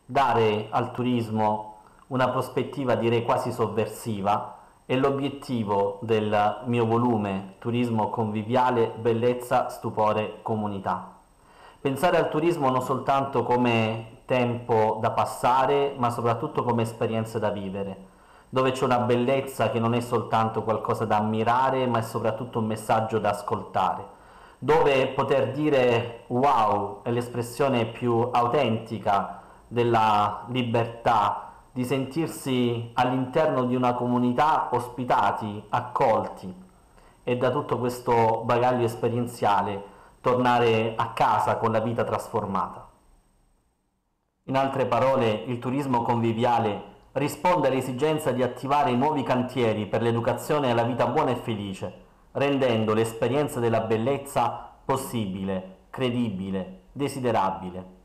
dare al turismo una prospettiva direi quasi sovversiva è l'obiettivo del mio volume Turismo conviviale, bellezza, stupore, comunità. Pensare al turismo non soltanto come tempo da passare, ma soprattutto come esperienze da vivere, dove c'è una bellezza che non è soltanto qualcosa da ammirare, ma è soprattutto un messaggio da ascoltare, dove poter dire wow è l'espressione più autentica della libertà, di sentirsi all'interno di una comunità ospitati, accolti e da tutto questo bagaglio esperienziale tornare a casa con la vita trasformata. In altre parole, il turismo conviviale risponde all'esigenza di attivare nuovi cantieri per l'educazione alla vita buona e felice, rendendo l'esperienza della bellezza possibile, credibile, desiderabile.